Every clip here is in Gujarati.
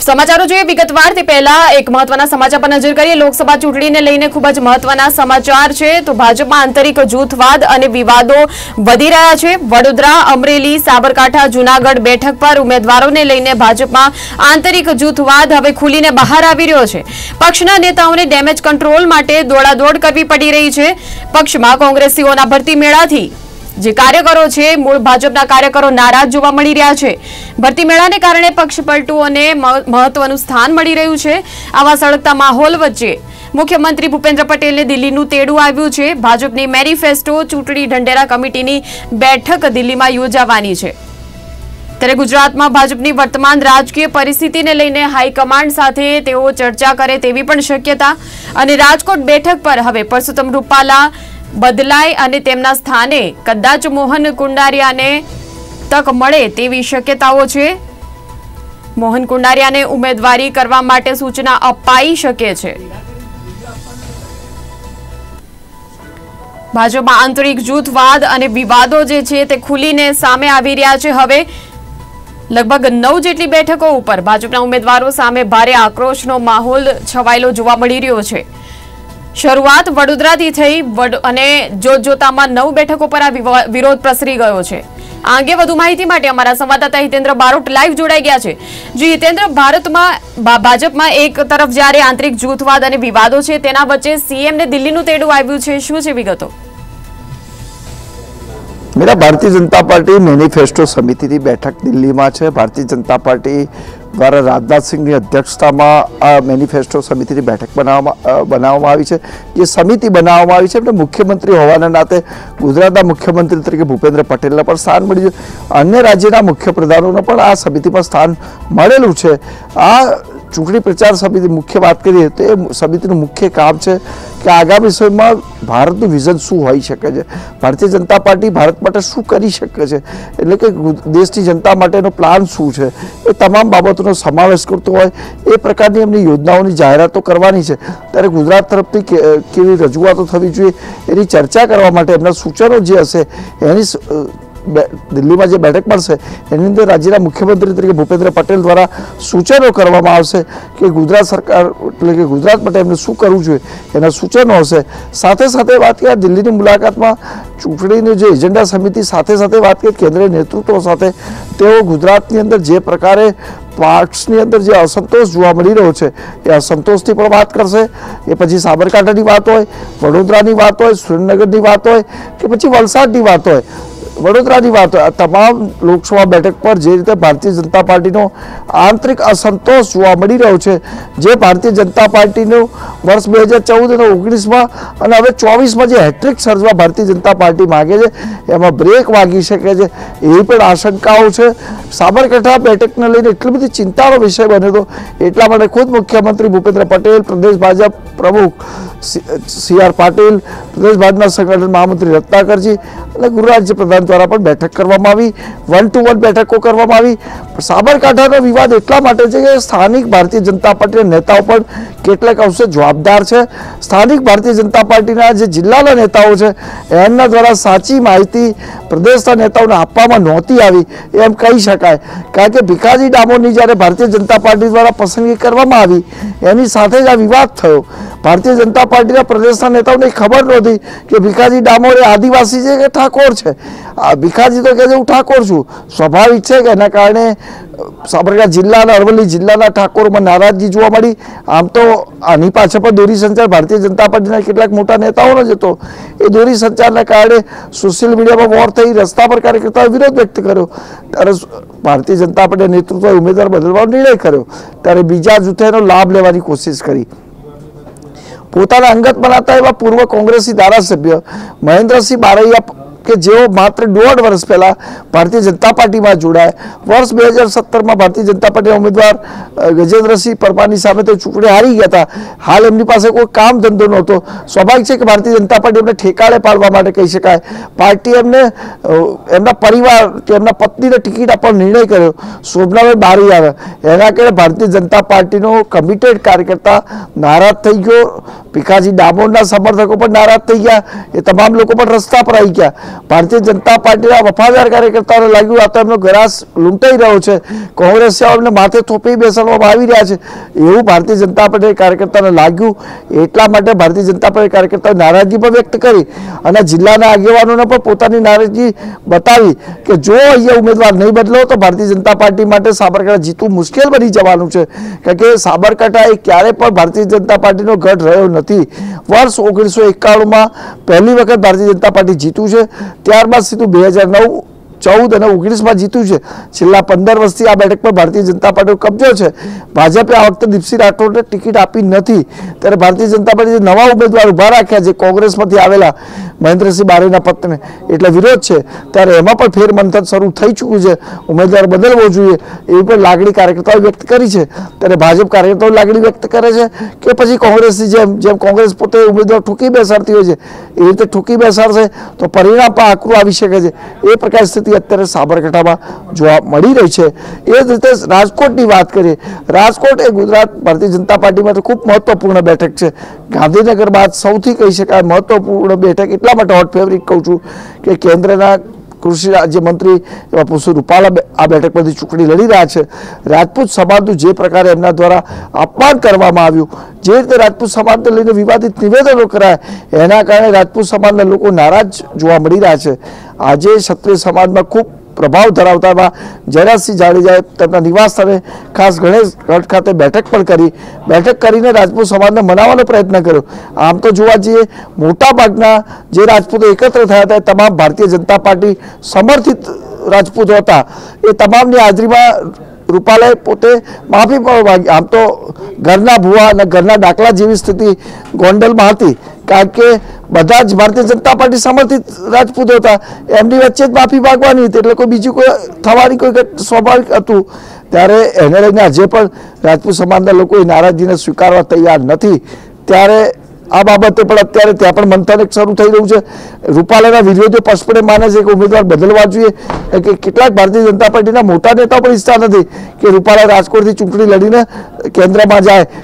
સમાચારો જોઈએ વિગતવાર તે પહેલા એક મહત્વના સમાચાર પર નજર કરીએ। લોકસભા ચૂંટણીને લઈને ખૂબ જ મહત્વના સમાચાર છે તો ભાજપમાં આંતરિક જૂથવાદ અને વિવાદો વધી રહ્યા છે। વડોદરા, અમરેલી, સાબરકાંઠા, જૂનાગઢ બેઠક પર ઉમેદવારોને લઈને ભાજપમાં આંતરિક જૂથવાદ હવે ખુલીને બહાર આવી રહ્યો છે। પક્ષના નેતાઓને ડેમેજ કંટ્રોલ માટે દોડાદોડ કરવી પડી રહી છે। પક્ષમાં કોંગ્રેસીઓના ભરતી મેળાથી જે કાર્યકરો છે મૂળ ભાજપના કાર્યકરો નારાજ જોવા મળી રહ્યા છે। ભરતી મેળાને કારણે પક્ષપલટુઓને મહત્વનું સ્થાન મળી રહ્યું છે। આવા સળગતા માહોલ વચ્ચે મુખ્યમંત્રી ભૂપેન્દ્ર પટેલને દિલ્હીનું તેડું આવ્યું છે। ભાજપની મેનિફેસ્ટો ચૂંટણી ઢંઢેરા કમિટીની બેઠક દિલ્હીમાં યોજાવાની છે। ત્યારે ગુજરાતમાં ભાજપની વર્તમાન રાજકીય પરિસ્થિતિને લઈને હાઈકમાન્ડ સાથે તેઓ ચર્ચા કરે તેવી પણ શક્યતા અને રાજકોટ બેઠક પર હવે પરસોત્તમ રૂપાલા બદલાય અને તેમના સ્થાને કદાચ મોહન કુંડારિયાને તક મળે તેવી શક્યતાઓ છે। મોહન કુંડારિયાને ઉમેદવારી કરવા માટે સૂચના અપાઈ શકે છે। ભાજપમાં આંતરિક જૂથવાદ અને વિવાદો જે છે તે ખુલીને સામે આવી રહ્યા છે। હવે લગભગ 9 જેટલી બેઠકો ઉપર ભાજપના ઉમેદવારો સામે ભારે આક્રોશનો માહોલ છવાયેલો જોવા મળી રહ્યો છે। શરૂઆત વડોદરાથી થઈ અને જોતજોતામાં 9 બેઠકો પર આ વિરોધ પ્રસરી ગયો છે। આ અંગે વધુ માહિતી માટે અમારા સંવાદદાતા હિતેન્દ્ર બારોટ લાઈવ જોડાઈ ગયા છે। જી હિતેન્દ્ર, ભાજપમાં એક તરફ જ્યારે આંતરિક જૂથવાદ અને વિવાદો છે તેના વચ્ચે સીએમને દિલ્હીનું તેડું આવ્યું છે, શું છે વિગતો? मेरा भारतीय जनता पार्टी मैनिफेस्टो समिति की बैठक दिल्ली में है। भारतीय जनता पार्टी द्वारा राजनाथ सिंह की अध्यक्षता में मैनिफेस्टो समिति की बैठक बनावવામાં આવી છે। ये समिति बनावવામાં આવી છે એટલે મુખ્યમંત્રી હોવાના નાતે ગુજરાતના મુખ્યમંત્રી તરીકે ભૂપેન્દ્ર પટેલને પણ સ્થાન મળ્યું છે। અન્ય રાજ્યના મુખ્યપ્રધાનોને પણ આ સમિતિમાં સ્થાન મળેલું છે। આ ચૂંટણી પ્રચાર સમિતિ મુખ્ય વાત કરીએ તો એ સમિતિનું મુખ્ય કામ છે કે આગામી સમયમાં ભારતનું વિઝન શું હોઈ શકે છે, ભારતીય જનતા પાર્ટી ભારત માટે શું કરી શકે છે, એટલે કે દેશની જનતા માટેનો પ્લાન શું છે, એ તમામ બાબતોનો સમાવેશ કરતો હોય એ પ્રકારની એમની યોજનાઓની જાહેરાતો કરવાની છે। ત્યારે ગુજરાત તરફથી કેવી રજૂઆતો થવી જોઈએ એની ચર્ચા કરવા માટે એમના સૂચનો જે હશે એની દિલ્હીમાં જે બેઠક મળશે એની અંદર રાજ્યના મુખ્યમંત્રી તરીકે ભૂપેન્દ્ર પટેલ દ્વારા સૂચનો કરવામાં આવશે કે ગુજરાત સરકાર એટલે કે ગુજરાત માટે એમને શું કરવું જોઈએ એના સૂચનો હશે। સાથે સાથે વાત કરીએ દિલ્હીની મુલાકાતમાં ચૂંટણીની જે એજન્ડા સમિતિ સાથે સાથે વાત કરીએ કેન્દ્રીય નેતૃત્વ સાથે તેઓ ગુજરાતની અંદર જે પ્રકારે પક્ષની અંદર જે અસંતોષ જોવા મળી રહ્યો છે એ અસંતોષની પણ વાત કરશે। એ પછી સાબરકાંઠાની વાત હોય, વડોદરાની વાત હોય, સુરેન્દ્રનગરની વાત હોય કે પછી વલસાડની વાત હોય, વડોદરાની વાત હોય, આ તમામ લોકસભા બેઠક પર જે રીતે ભારતીય જનતા પાર્ટીનો આંતરિક અસંતોષ જોવા મળી રહ્યો છે, જે ભારતીય જનતા પાર્ટીનું વર્ષ 2014 અને 19માં અને હવે 24માં જે હેટ્રિક સર્જવા ભારતીય જનતા પાર્ટી માગે છે એમાં બ્રેક વાગી શકે છે એવી પણ આશંકાઓ છે। સાબરકાંઠા બેઠકને લઈને એટલી બધી ચિંતાનો વિષય બન્યો હતો એટલા માટે ખુદ મુખ્યમંત્રી ભૂપેન્દ્ર પટેલ, પ્રદેશ ભાજપ પ્રમુખ CR પાટીલ, પ્રદેશ ભાજપના સંગઠન મહામંત્રી રત્નાકરજી અને ગૃહ રાજ્ય પ્રધાન દ્વારા પણ બેઠક કરવામાં આવી, 1-to-1 બેઠકો કરવામાં આવી। સાબરકાંઠાનો વિવાદ એટલા માટે છે કે સ્થાનિક ભારતીય જનતા પાર્ટીના નેતાઓ પણ કેટલાક અંશે જવાબદાર છે। સ્થાનિક ભારતીય જનતા પાર્ટીના જે જિલ્લાના નેતાઓ છે એમના દ્વારા સાચી માહિતી પ્રદેશના નેતાઓને આપવામાં નહોતી આવી એમ કહી શકાય, કારણ કે ભીખાજી ડામોરની જ્યારે ભારતીય જનતા પાર્ટી દ્વારા પસંદગી કરવામાં આવી એની સાથે જ આ વિવાદ થયો। ભારતીય જનતા પાર્ટીના પ્રદેશના નેતાઓને ખબર નહોતી કે ભીખાજી ડામોર એ આદિવાસી છે કે ઠાકોર છે। ભીખાજી તો કહે છે હું ઠાકોર છું, સ્વાભાવિક છે કે એના કારણે સાબરકાંઠા જિલ્લાના અરવલ્લી જિલ્લાના ઠાકોરોમાં નારાજગી જોવા મળી। આમ તો આની પાછળ પણ દોરી સંચાર ભારતીય જનતા પાર્ટીના કેટલાક મોટા નેતાઓનો જ હતો। એ દોરી સંચારના કારણે સોશિયલ મીડિયામાં વોર થઈ, રસ્તા પર કાર્યકર્તાઓએ વિરોધ વ્યક્ત કર્યો। ત્યારે ભારતીય જનતા પાર્ટીના નેતૃત્વએ ઉમેદવાર બદલવાનો નિર્ણય કર્યો, ત્યારે બીજા જૂથે એનો લાભ લેવાની કોશિશ કરી। પોતાના અંગત બનાતા એવા પૂર્વ કોંગ્રેસી ધારાસભ્ય મહેન્દ્રસિંહ બારૈયા કે જેઓ માત્ર 1.5 વર્ષ પહેલા ભારતીય જનતા પાર્ટીમાં જોડાયા, વર્ષ 2017માં ભારતીય જનતા પાર્ટીના ઉમેદવાર ગજેન્દ્રસિંહ પરમારની સામે તે ચૂંટણી હારી ગયા હતા। હાલ એમની પાસે કોઈ કામ ધંધો નહોતો। સ્વાભાવિક છે કે ભારતીય જનતા પાર્ટી એમને ઠેકાણે પાડવા માટે કહી શકાય પાર્ટી એમને એમના પરિવાર કે એમના પત્નીને ટિકિટ આપવાનો નિર્ણય કર્યો। શોભનાબેન બારૈયા એના કારણે ભારતીય જનતા પાર્ટીનો કમિટેડ કાર્યકર્તા નારાજ થઈ ગયો। ભીખાજી ડામોરના સમર્થકો પણ નારાજ થઈ ગયા, એ તમામ લોકો પણ રસ્તા પર આવી ગયા। ભારતીય જનતા પાર્ટીના વફાદાર કાર્યકર્તાઓને લાગ્યું આ તો એમનો ગ્રાસ લૂંટાઈ રહ્યો છે, કોંગ્રેસે એમને માથે થોપી બેસાડવામાં આવી રહ્યા છે એવું ભારતીય જનતા પાર્ટી કાર્યકર્તાને લાગ્યું. એટલા માટે ભારતીય જનતા પાર્ટી કાર્યકર્તાઓએ નારાજગી પણ વ્યક્ત કરી અને જિલ્લાના આગેવાનોને પણ પોતાની નારાજગી બતાવી કે જો અહીંયા ઉમેદવાર નહીં બદલો તો ભારતીય જનતા પાર્ટી માટે સાબરકાંઠા જીતવું મુશ્કેલ બની જવાનું છે. કારણ કે સાબરકાંઠા એ ક્યારે પણ ભારતીય જનતા પાર્ટીનો ગઢ રહ્યો નથી. વર્ષ 1991માં પહેલી વખત ભારતીય જનતા પાર્ટી જીત્યું છે, ત્યારબાદ સીધું 2009, 14 અને 19માં જીત્યું છે. છેલ્લા 15 વર્ષથી આ બેઠક પર ભારતીય જનતા પાર્ટીનો કબજો છે. ભાજપે આ વખતે દીપસિંહ રાઠોડને ટિકિટ આપી નથી, ત્યારે ભારતીય જનતા પાર્ટીએ નવા ઉમેદવાર ઉભા રાખ્યા છે કોંગ્રેસમાંથી આવેલા મહેન્દ્રસિંહ બારેના પત્ની, એટલે વિરોધ છે. ત્યારે એમાં પણ ફેરમંથન શરૂ થઈ ચૂક્યું છે, ઉમેદવાર બદલવો જોઈએ એવી પણ લાગણી કાર્યકર્તાઓ વ્યક્ત કરી છે. ત્યારે ભાજપ કાર્યકર્તાઓ લાગણી વ્યક્ત કરે છે કે પછી કોંગ્રેસની જેમ કોંગ્રેસ પોતે ઉમેદવાર ઠૂકી બેસાડતી હોય છે એ રીતે ઠૂકી બેસાડશે તો પરિણામ પણ આકરું આવી શકે છે. એ પ્રકારની સ્થિતિ અત્યારે સાબરકાંઠામાં જોવા મળી રહી છે. એ જ રીતે રાજકોટની વાત કરીએ, રાજકોટ એ ગુજરાત ભારતીય જનતા પાર્ટી માટે ખૂબ મહત્વપૂર્ણ બેઠક છે. ગાંધીનગર બાદ સૌથી કહી શકાય મહત્વપૂર્ણ બેઠક એટલા માટે હોટ ફેવરિટ કહું છું કે કેન્દ્રના કૃષિ રાજ્યમંત્રી એવા પુરુષો રૂપાલા આ બેઠક પરથી ચૂંટણી લડી રહ્યા છે. રાજપૂત સમાજનું જે પ્રકારે એમના દ્વારા અપમાન કરવામાં આવ્યું, જે રીતે રાજપૂત સમાજને લઈને વિવાદિત નિવેદનો કરાયા, એના કારણે રાજપૂત સમાજના લોકો નારાજ જોવા મળી રહ્યા છે. આજે ક્ષત્રિય સમાજમાં ખૂબ પ્રભાવ ધરાવતા જયરાજસિંહ જાડેજાએ તેમના નિવાસ સ્થાને ખાસ ગણેશગઢ ખાતે બેઠક પણ કરી. બેઠક કરીને રાજપૂત સમાજને મનાવવાનો પ્રયત્ન કર્યો. આમ તો જોવા જઈએ મોટાભાગના જે રાજપૂતો એકત્ર થયા હતા તમામ ભારતીય જનતા પાર્ટી સમર્થિત રાજપૂતો હતા. એ તમામની હાજરીમાં રૂપાલાએ પોતે માફી પણ માંગી. આમ તો ઘરના ભૂવા અને ઘરના દાખલા જેવી સ્થિતિ ગોંડલમાં હતી, કારણ કે બધા જ ભારતીય જનતા પાર્ટી સમર્થિત રાજપૂતો હતા, એમની વચ્ચે જ માફી માંગવાની હતી, એટલે કોઈ બીજું કોઈ થવાની કોઈ સ્વાભાવિક હતું. ત્યારે એને લઈને આજે પણ રાજપૂત સમાજના લોકો એ નારાજગીને સ્વીકારવા તૈયાર નથી. ત્યારે આ બાબતે પણ અત્યારે ત્યાં પણ મંથન શરૂ થઈ રહ્યું છે. રૂપાલાના વિરોધીઓ સ્પષ્ટપણે માને છે કે ઉમેદવાર બદલવા જોઈએ, કે કેટલાક ભારતીય જનતા પાર્ટીના મોટા નેતાઓ પણ ઈચ્છતા નથી કે રૂપાલા રાજકોટથી ચૂંટણી લડીને કેન્દ્રમાં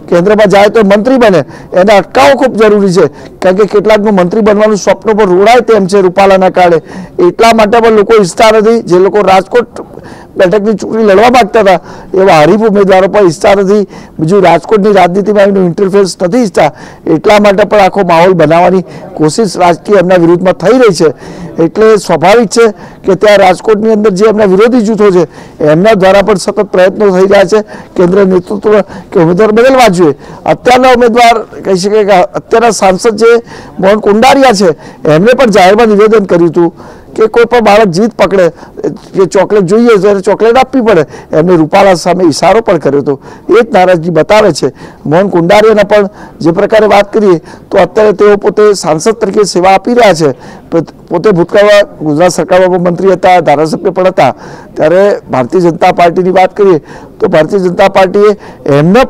જાય તો મંત્રી બને. એને અટકાવવો ખૂબ જરૂરી છે, કારણ કે કેટલાકનું મંત્રી બનવાનું સ્વપ્ન પણ રોડાય તેમ છે રૂપાલાના કારણે. એટલા માટે પણ લોકો ઈચ્છતા નથી, જે લોકો રાજકોટ બેઠકની ચૂંટણી લડવા માંગતા હતા એવા હરીફ ઉમેદવારો પણ ઈચ્છતા નથી. બીજું રાજકોટની રાજનીતિમાં એમનું ઇન્ટરફેરન્સ નથી ઈચ્છતા, એટલા માટે પણ આખો માહોલ બનાવવાની કોશિશ રાજકીય એમના વિરુદ્ધમાં થઈ રહી છે. એટલે સ્વાભાવિક છે કે ત્યાં રાજકોટની અંદર જે એમના વિરોધી જૂથો છે એમના દ્વારા પણ સતત પ્રયત્નો થઈ રહ્યા છે કેન્દ્ર નેતૃત્વ કે ઉમેદવાર બદલવા જોઈએ. અત્યારના ઉમેદવાર કહી શકાય કે અત્યારના સાંસદ જે મોહન કુંડારિયા છે એમણે પણ જાહેરમાં નિવેદન કર્યું હતું કે કોઈ પણ બાળક જીદ પકડે કે ચોકલેટ જોઈએ ત્યારે ચોકલેટ આપવી પડે. એમને રૂપાલા સામે ઇશારો પણ કર્યો હતો, એ જ નારાજગી બતાવે છે. મોહન કુંડારિયાને પણ જે પ્રકારે વાત કરીએ તો અત્યારે તેઓ પોતે સાંસદ તરીકે સેવા આપી રહ્યા છે. પોતે ભૂતકાળમાં ગુજરાત સરકારમાં મંત્રી હતા, ધારાસભ્ય પણ હતા. ત્યારે ભારતીય જનતા પાર્ટીની વાત કરીએ તો ભારતીય જનતા પાર્ટીએ એમને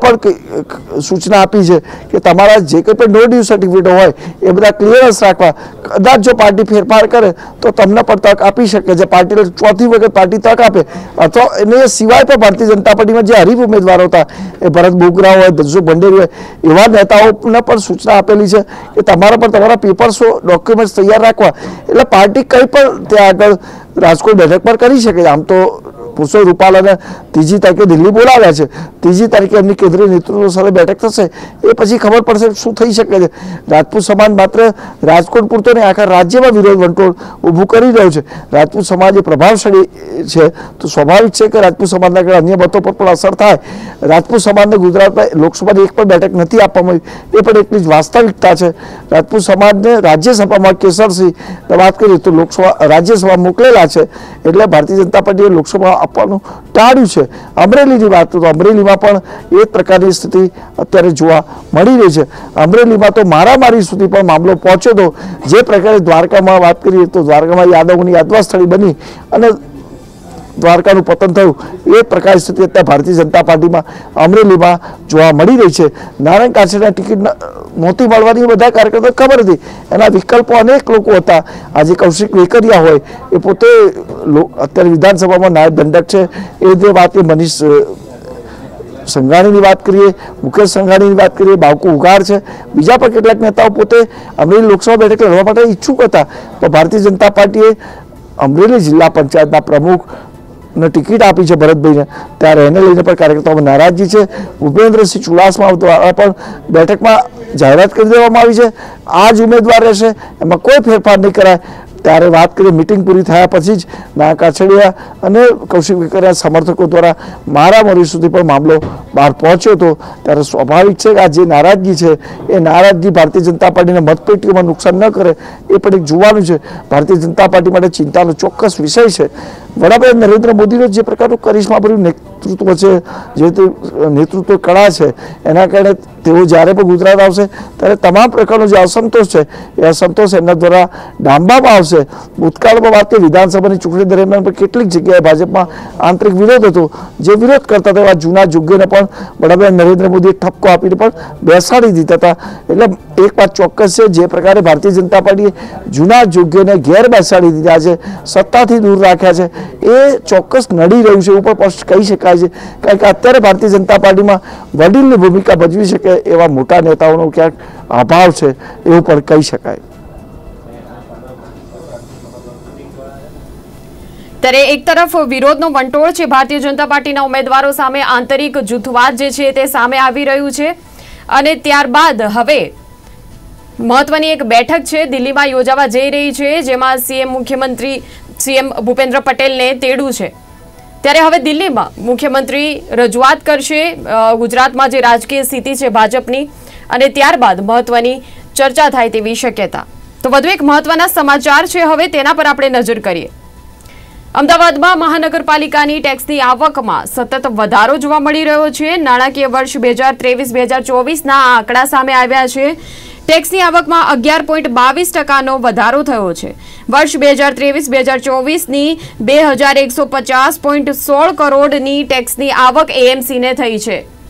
પણ સૂચના આપી છે કે તમારા જે કંઈ પણ નો ડ્યુ સર્ટિફિકેટ હોય એ બધા ક્લિયરન્સ રાખવા. કદાચ જો પાર્ટી ફેરફાર કરે તો તમને પણ તક આપી શકે છે, પાર્ટીને ચોથી વખત પાર્ટી તક આપે. અથવા એને સિવાય પણ ભારતીય જનતા પાર્ટીમાં જે હરીફ ઉમેદવારો હતા એ ભરત બોગરા હોય, ધનસુખ ભંડેરી હોય, એવા નેતાઓને પણ સૂચના આપેલી છે કે તમારા પણ તમારા પેપર્સો ડોક્યુમેન્ટ્સ તૈયાર રાખવા. એટલે પાર્ટી કંઈ પણ ત્યાં આગળ રાજકોટ બેઠક પર કરી શકે. આમ તો પુરુષોત્તમ રૂપાલાને 3જી તારીખે દિલ્હી બોલાવ્યા છે. 3જી તારીખે એમની કેન્દ્રીય નેતૃત્વ સાથે બેઠક થશે, એ પછી ખબર પડશે શું થઈ શકે છે. રાજપૂત સમાજ માત્ર રાજકોટ પૂરતો નહીં, આખા રાજ્યમાં વિરોધ વંટોળ ઊભું કરી રહ્યો છે. રાજપૂત સમાજ એ પ્રભાવશાળી છે તો સ્વાભાવિક છે કે રાજપૂત સમાજના અન્ય મતો પર પણ અસર થાય. રાજપૂત સમાજને ગુજરાતમાં લોકસભાની એક પણ બેઠક નથી આપવામાં આવી, એ પણ એટલી જ વાસ્તવિકતા છે. રાજપૂત સમાજને રાજ્યસભામાં કેસરસિંહ વાત કરીએ તો રાજ્યસભા મોકલેલા છે, એટલે ભારતીય જનતા પાર્ટીએ લોકસભા આપવાનું ટાળ્યું છે. અમરેલીની વાત તો અમરેલીમાં પણ એ પ્રકારની સ્થિતિ અત્યારે જોવા મળી રહી છે. અમરેલીમાં તો મારામારી સુધી પણ મામલો પહોંચ્યો હતો. જે પ્રકારે દ્વારકામાં વાત કરીએ તો દ્વારકામાં યાદવોની યાદવા સ્થળી બની અને દ્વારકાનું પતન થયું, એ પ્રકારની સ્થિતિ અત્યારે ભારતીય જનતા પાર્ટીમાં અમરેલીમાં જોવા મળી રહી છે. નારાયણ કાછડિયાને ટિકિટ નહોતી મળવાની બધા કાર્યકર્તાઓને ખબર હતી, એના વિકલ્પો અનેક લોકો હતા. આજે કૌશિક વેકરિયા હોય, એ પોતે અત્યારે વિધાનસભામાં નાયબ દંડક છે. એ જે વાત એ મનીષ સંઘાણીની વાત કરીએ, મુકેશ સંઘાણીની વાત કરીએ, બાવકુ ઉઘાડ છે, બીજા પણ કેટલાક નેતાઓ પોતે અમરેલી લોકસભા બેઠક લડવા માટે ઈચ્છુક હતા, પણ ભારતીય જનતા પાર્ટીએ અમરેલી જિલ્લા પંચાયતના પ્રમુખને ટિકિટ આપી છે ભરતભાઈને, ત્યારે એને લઈને પણ કાર્યકર્તાઓમાં નારાજગી છે. ભૂપેન્દ્રસિંહ ચુડાસમા દ્વારા પણ બેઠકમાં જાહેરાત કરી દેવામાં આવી છે, આ જ ઉમેદવાર રહેશે, એમાં કોઈ ફેરફાર નહીં કરાય. ત્યારે વાત કરીએ મિટિંગ પૂરી થયા પછી જ નાના કાછડિયા અને કૌશિક વેકરિયા સમર્થકો દ્વારા મારામારી સુધી પણ મામલો બહાર પહોંચ્યો હતો. ત્યારે સ્વાભાવિક છે કે આ જે નારાજગી છે એ નારાજગી ભારતીય જનતા પાર્ટીને મતપેટીઓમાં નુકસાન ન કરે એ પણ એક જોવાનું છે. ભારતીય જનતા પાર્ટી માટે ચિંતાનો ચોક્કસ વિષય છે. વડાપ્રધાન નરેન્દ્ર મોદીનો જે પ્રકારનું કરિશ્માભર્યું નેતૃત્વ છે, જે તે નેતૃત્વ કળા છે, એના કારણે તેઓ જ્યારે પણ ગુજરાત આવશે ત્યારે તમામ પ્રકારનો જે અસંતોષ છે એ અસંતોષ એમના દ્વારા ડામવામાં આવશે. ભૂતકાળમાં વાત કરીએ વિધાનસભાની ચૂંટણી દરમિયાન પણ કેટલીક જગ્યાએ ભાજપમાં આંતરિક વિરોધ હતો, જે વિરોધ કરતા હતા જૂના જોગ્યને પણ વડાપ્રધાન નરેન્દ્ર મોદીએ ઠપકો આપીને પણ બેસાડી દીધા હતા. એટલે એક વાત ચોક્કસ છે, જે પ્રકારે ભારતીય જનતા પાર્ટીએ જૂના જોગ્યને ઘેર બેસાડી દીધા છે, સત્તાથી દૂર રાખ્યા છે, એ ચોક્કસ નડી રહ્યું છે એવું પણ સ્પષ્ટ કહી શકાય છે. કારણ કે અત્યારે ભારતીય જનતા પાર્ટીમાં વડીલની ભૂમિકા ભજવી શકે એવા મોટા નેતાઓનો ક્યાંક અભાવ છે એવું પણ કહી શકાય. ત્યારે એક તરફ વિરોધનો વંટોળ છે ભારતીય જનતા પાર્ટીના ઉમેદવારો સામે, આંતરિક જૂથવાદ જે છે તે સામે આવી રહ્યું છે, અને ત્યારબાદ હવે મહત્વની એક બેઠક છે દિલ્હીમાં યોજાવા જઈ રહી છે, જેમાં સીએમ ભૂપેન્દ્ર પટેલને તેડું છે. ત્યારે હવે દિલ્હીમાં મુખ્યમંત્રી રજૂઆત કરશે ગુજરાતમાં જે રાજકીય સ્થિતિ છે ભાજપની, અને ત્યારબાદ મહત્વની ચર્ચા થાય તેવી શક્યતા. તો વધુ એક મહત્વના સમાચાર છે હવે તેના પર આપણે નજર કરીએ. અમદાવાદમાં મહાનગરપાલિકાની ટેક્સની આવકમાં સતત વધારો જોવા મળી રહ્યો છે. નાણાકીય વર્ષ 2023-2024ના આંકડા સામે આવ્યા છે. ટેક્સની આવકમાં 11.22%નો વધારો થયો છે. વર્ષ 2023-2024ની 2150.16 કરોડની ટેક્સની આવક એએમસીને થઈ છે.